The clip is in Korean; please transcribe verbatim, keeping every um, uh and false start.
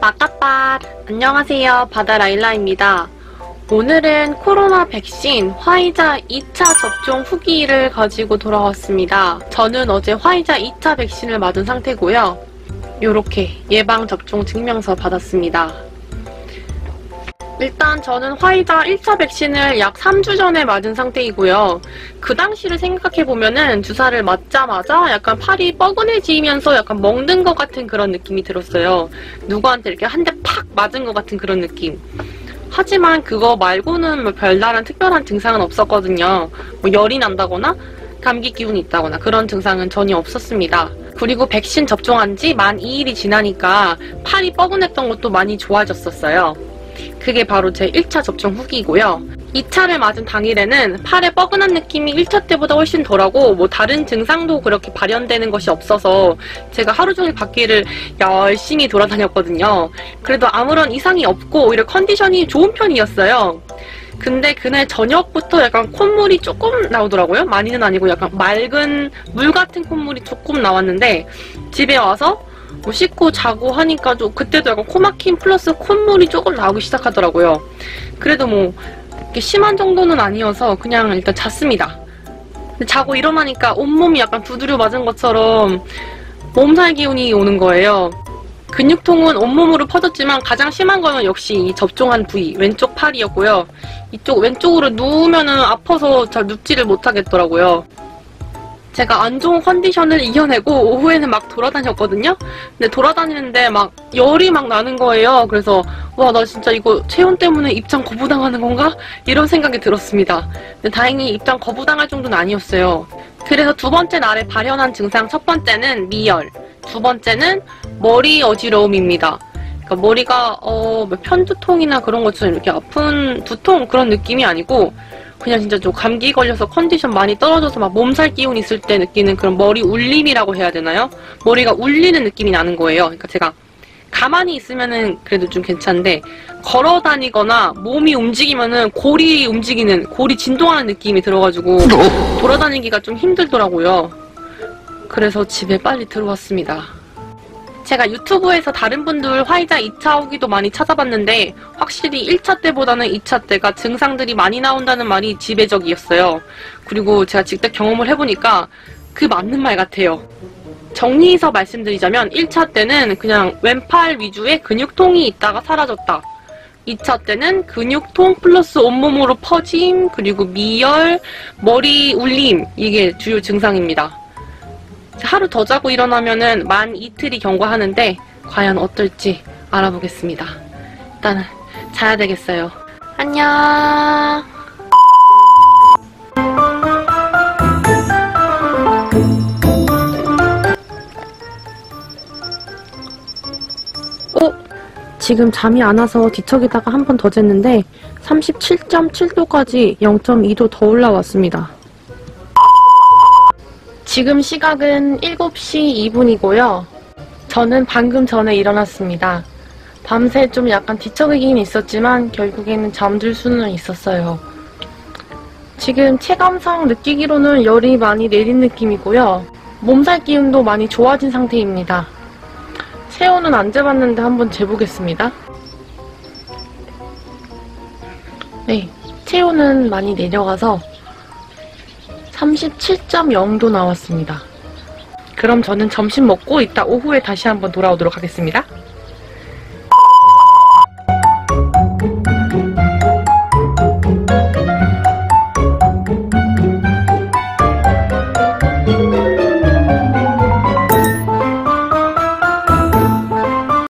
빠까빠! 안녕하세요, 바다라일라입니다. 오늘은 코로나 백신 화이자 이 차 접종 후기를 가지고 돌아왔습니다. 저는 어제 화이자 이 차 백신을 맞은 상태고요. 요렇게 예방접종 증명서 받았습니다. 일단 저는 화이자 일 차 백신을 약 삼 주 전에 맞은 상태이고요. 그 당시를 생각해보면은 주사를 맞자마자 약간 팔이 뻐근해지면서 약간 먹는 것 같은 그런 느낌이 들었어요. 누구한테 이렇게 한 대 팍 맞은 것 같은 그런 느낌. 하지만 그거 말고는 뭐 별다른 특별한 증상은 없었거든요. 뭐 열이 난다거나 감기 기운이 있다거나 그런 증상은 전혀 없었습니다. 그리고 백신 접종한 지 만 이 일이 지나니까 팔이 뻐근했던 것도 많이 좋아졌었어요. 그게 바로 제 일 차 접종 후기이고요. 이 차를 맞은 당일에는 팔에 뻐근한 느낌이 일 차 때보다 훨씬 덜하고 뭐 다른 증상도 그렇게 발현되는 것이 없어서 제가 하루 종일 밖에를 열심히 돌아다녔거든요. 그래도 아무런 이상이 없고 오히려 컨디션이 좋은 편이었어요. 근데 그날 저녁부터 약간 콧물이 조금 나오더라고요. 많이는 아니고 약간 맑은 물 같은 콧물이 조금 나왔는데 집에 와서 뭐 씻고 자고 하니까 좀 그때도 약간 코막힘 플러스 콧물이 조금 나오기 시작하더라고요. 그래도 뭐 이렇게 심한 정도는 아니어서 그냥 일단 잤습니다. 근데 자고 일어나니까 온몸이 약간 두드려 맞은 것처럼 몸살 기운이 오는 거예요. 근육통은 온몸으로 퍼졌지만 가장 심한 거는 역시 이 접종한 부위, 왼쪽 팔이었고요. 이쪽 왼쪽으로 누우면은 아파서 잘 눕지를 못하겠더라고요. 제가 안 좋은 컨디션을 이겨내고 오후에는 막 돌아다녔거든요? 근데 돌아다니는데 막 열이 막 나는 거예요. 그래서 와, 나 진짜 이거 체온 때문에 입장 거부당하는 건가? 이런 생각이 들었습니다. 근데 다행히 입장 거부당할 정도는 아니었어요. 그래서 두 번째 날에 발현한 증상 첫 번째는 미열, 두 번째는 머리 어지러움입니다. 그러니까 머리가 어, 편두통이나 그런 것처럼 이렇게 아픈 두통 그런 느낌이 아니고 그냥 진짜 좀 감기 걸려서 컨디션 많이 떨어져서 막 몸살 기운 있을 때 느끼는 그런 머리 울림이라고 해야 되나요? 머리가 울리는 느낌이 나는 거예요. 그러니까 제가 가만히 있으면은 그래도 좀 괜찮은데 걸어 다니거나 몸이 움직이면은 골이 움직이는, 골이 진동하는 느낌이 들어가지고 돌아다니기가 좀 힘들더라고요. 그래서 집에 빨리 들어왔습니다. 제가 유튜브에서 다른 분들 화이자 이 차 후기도 많이 찾아봤는데 확실히 일 차 때보다는 이 차 때가 증상들이 많이 나온다는 말이 지배적이었어요. 그리고 제가 직접 경험을 해보니까 그 맞는 말 같아요. 정리해서 말씀드리자면 일 차 때는 그냥 왼팔 위주의 근육통이 있다가 사라졌다. 이 차 때는 근육통 플러스 온몸으로 퍼짐, 그리고 미열, 머리 울림, 이게 주요 증상입니다. 하루 더 자고 일어나면은 만 이틀이 경과하는데 과연 어떨지 알아보겠습니다. 일단은 자야 되겠어요. 안녕. 어? 지금 잠이 안 와서 뒤척이다가 한 번 더 쟀는데 삼십칠 점 칠 도까지 영 점 이 도 더 올라왔습니다. 지금 시각은 일곱 시 이 분이고요. 저는 방금 전에 일어났습니다. 밤새 좀 약간 뒤척이긴 있었지만 결국에는 잠들 수는 있었어요. 지금 체감상 느끼기로는 열이 많이 내린 느낌이고요. 몸살 기운도 많이 좋아진 상태입니다. 체온은 안 재봤는데 한번 재보겠습니다. 네, 체온은 많이 내려가서 삼십칠 점 영 도 나왔습니다. 그럼 저는 점심 먹고 이따 오후에 다시 한번 돌아오도록 하겠습니다.